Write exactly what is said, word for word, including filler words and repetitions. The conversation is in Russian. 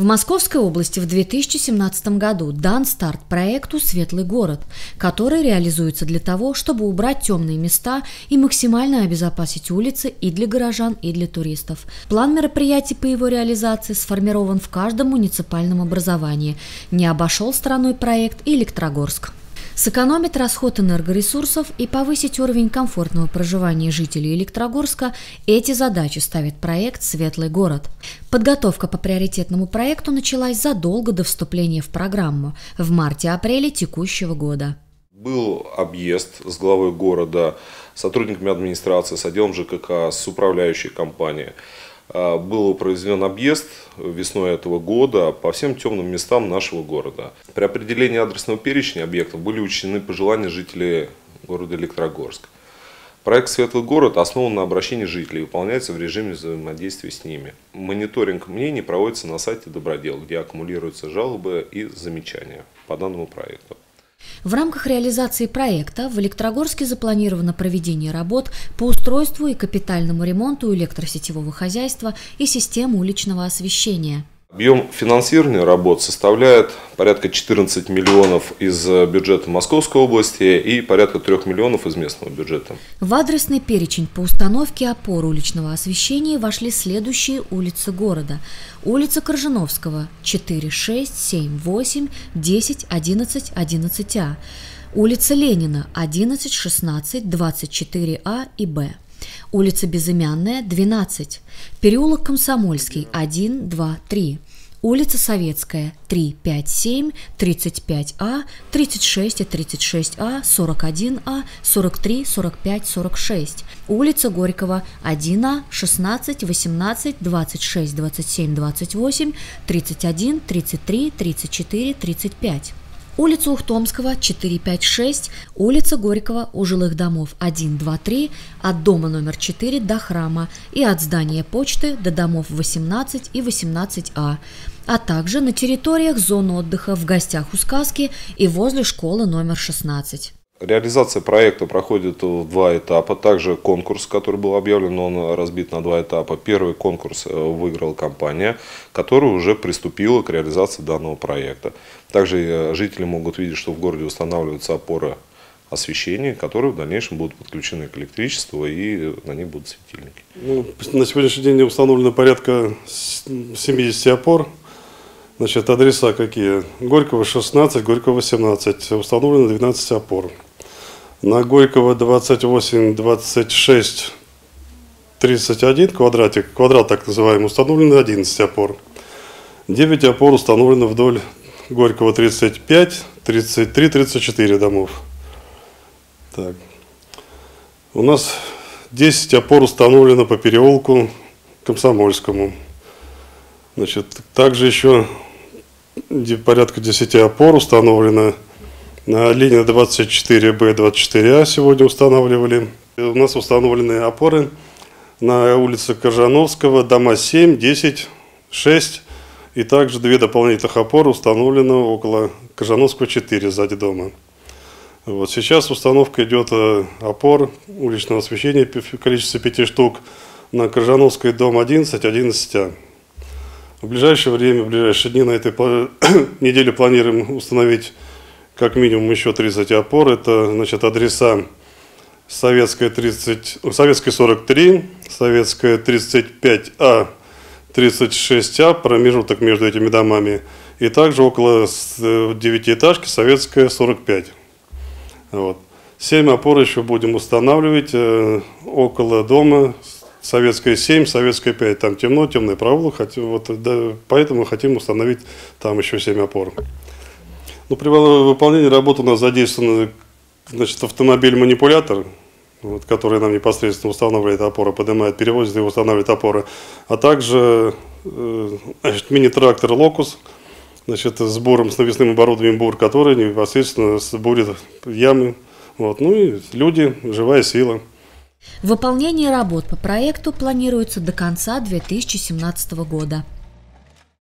В Московской области в две тысячи семнадцатом году дан старт проекту «Светлый город», который реализуется для того, чтобы убрать темные места и максимально обезопасить улицы и для горожан, и для туристов. План мероприятий по его реализации сформирован в каждом муниципальном образовании. Не обошел стороной проект и Электрогорск. Сэкономить расход энергоресурсов и повысить уровень комфортного проживания жителей Электрогорска – эти задачи ставит проект «Светлый город». Подготовка по приоритетному проекту началась задолго до вступления в программу, в марте-апреле текущего года. Был объезд с главой города, сотрудниками администрации, с отделом ЖКХ, с управляющей компанией. Был произведен объезд весной этого года по всем темным местам нашего города. При определении адресного перечня объектов были учтены пожелания жителей города Электрогорск. Проект «Светлый город» основан на обращении жителей и выполняется в режиме взаимодействия с ними. Мониторинг мнений проводится на сайте Добродел, где аккумулируются жалобы и замечания по данному проекту. В рамках реализации проекта в Электрогорске запланировано проведение работ по устройству и капитальному ремонту электросетевого хозяйства и систем уличного освещения. Объем финансирования работ составляет порядка четырнадцати миллионов из бюджета Московской области и порядка трёх миллионов из местного бюджета. В адресный перечень по установке опор уличного освещения вошли следующие улицы города. Улица Коржиновского четыре, шесть, семь, восемь, десять, одиннадцать, одиннадцать А. Улица Ленина одиннадцать, шестнадцать, двадцать четыре А и Б. Улица Безымянная, двенадцать, переулок Комсомольский, один, два, три, улица Советская, три, пять, семь, тридцать пять А, тридцать шесть и тридцать шесть А, сорок один А, сорок три, сорок пять, сорок шесть, улица Горького, один А, шестнадцать, восемнадцать, двадцать шесть, двадцать семь, двадцать восемь, тридцать один, тридцать три, тридцать четыре, тридцать пять. Улица Ухтомского, четыре, пять, шесть, улица Горького у жилых домов один, два, три, от дома номер четыре до храма и от здания почты до домов восемнадцать и восемнадцать А, а также на территориях зон отдыха в гостях у сказки и возле школы номер шестнадцать. Реализация проекта проходит в два этапа. Также конкурс, который был объявлен, он разбит на два этапа. Первый конкурс выиграла компания, которая уже приступила к реализации данного проекта. Также жители могут видеть, что в городе устанавливаются опоры освещения, которые в дальнейшем будут подключены к электричеству и на них будут светильники. Ну, на сегодняшний день установлено порядка семидесяти опор. Значит, адреса какие? Горького шестнадцать, Горького восемнадцать. Установлено двенадцать опор. На Горького двадцать восемь, двадцать шесть, тридцать один квадратик, квадрат так называемый, установлено одиннадцать опор. девять опор установлено вдоль Горького тридцать пять, тридцать три, тридцать четыре домов. Так. У нас десять опор установлено по переулку Комсомольскому. Значит, также еще порядка десяти опор установлено на линии двадцать четыре Б, двадцать четыре А сегодня устанавливали. У нас установлены опоры на улице Коржановского, дома семь, десять, шесть. И также две дополнительных опоры установлено около Коржановского четыре, сзади дома. Вот сейчас установка идет опор уличного освещения в количестве пяти штук на Коржановской, дом одиннадцать, одиннадцать А. В ближайшее время, в ближайшие дни на этой неделе планируем установить как минимум еще тридцать опор. Это, значит, адреса Советская, тридцать, Советская сорок три, Советская тридцать пять А, тридцать шесть А, промежуток между этими домами. И также около девятиэтажки Советская сорок пять. Вот. семь опор еще будем устанавливать э, около дома Советская семь, Советская пять. Там темно, темный проволок, вот, да, поэтому хотим установить там еще семь опор. Ну, при выполнении работы у нас задействован, значит, автомобиль-манипулятор, вот, который нам непосредственно устанавливает опоры, поднимает, перевозит и устанавливает опоры, а также э, мини-трактор «Локус», значит, с буром, с навесным оборудованием бур, который непосредственно бурит ямы. Вот, ну и люди, живая сила. Выполнение работ по проекту планируется до конца две тысячи семнадцатого года.